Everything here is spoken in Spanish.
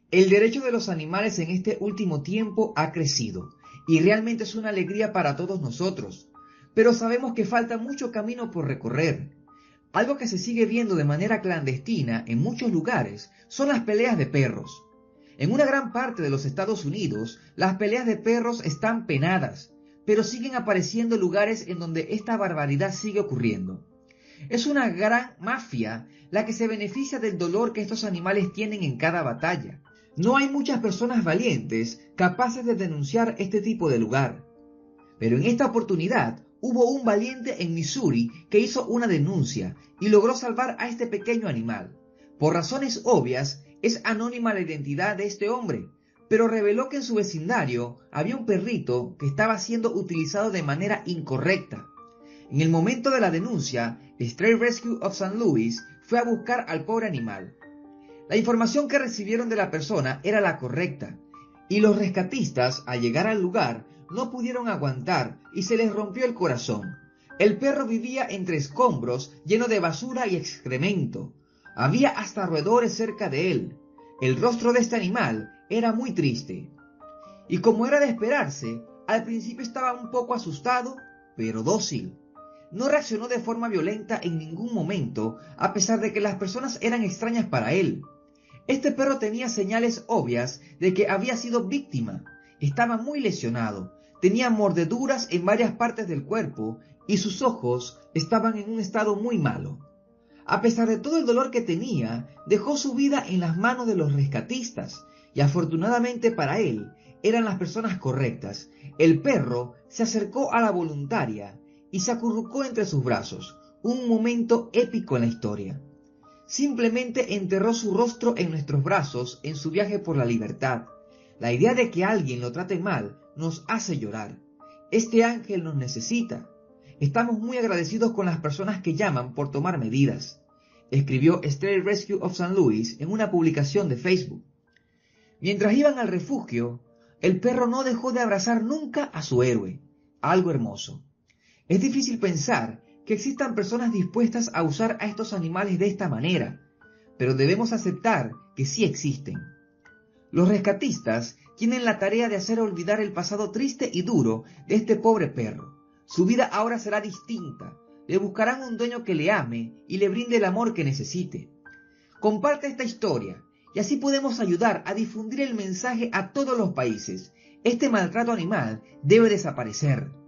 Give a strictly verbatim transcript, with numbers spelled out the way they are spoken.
El derecho de los animales en este último tiempo ha crecido y realmente es una alegría para todos nosotros, pero sabemos que falta mucho camino por recorrer. Algo que se sigue viendo de manera clandestina en muchos lugares son las peleas de perros. En una gran parte de los Estados Unidos, las peleas de perros están penadas, pero siguen apareciendo lugares en donde esta barbaridad sigue ocurriendo. Es una gran mafia la que se beneficia del dolor que estos animales tienen en cada batalla. No hay muchas personas valientes capaces de denunciar este tipo de lugar. Pero en esta oportunidad hubo un valiente en Missouri que hizo una denuncia y logró salvar a este pequeño animal. Por razones obvias, es anónima la identidad de este hombre, pero reveló que en su vecindario había un perrito que estaba siendo utilizado de manera incorrecta. En el momento de la denuncia, Stray Rescue of Saint Louis fue a buscar al pobre animal. La información que recibieron de la persona era la correcta, y los rescatistas, al llegar al lugar, no pudieron aguantar y se les rompió el corazón. El perro vivía entre escombros, lleno de basura y excremento. Había hasta roedores cerca de él. El rostro de este animal era muy triste. Y como era de esperarse, al principio estaba un poco asustado, pero dócil. No reaccionó de forma violenta en ningún momento, a pesar de que las personas eran extrañas para él. Este perro tenía señales obvias de que había sido víctima. Estaba muy lesionado, tenía mordeduras en varias partes del cuerpo y sus ojos estaban en un estado muy malo. A pesar de todo el dolor que tenía, dejó su vida en las manos de los rescatistas y afortunadamente para él eran las personas correctas. El perro se acercó a la voluntaria y se acurrucó entre sus brazos, un momento épico en la historia. Simplemente enterró su rostro en nuestros brazos en su viaje por la libertad. La idea de que alguien lo trate mal nos hace llorar. Este ángel nos necesita. Estamos muy agradecidos con las personas que llaman por tomar medidas, escribió Stray Rescue of Saint Louis en una publicación de Facebook. Mientras iban al refugio, el perro no dejó de abrazar nunca a su héroe, algo hermoso. Es difícil pensar que existan personas dispuestas a usar a estos animales de esta manera, pero debemos aceptar que sí existen. Los rescatistas tienen la tarea de hacer olvidar el pasado triste y duro de este pobre perro. Su vida ahora será distinta. Le buscarán un dueño que le ame y le brinde el amor que necesite. Comparte esta historia y así podemos ayudar a difundir el mensaje a todos los países. Este maltrato animal debe desaparecer.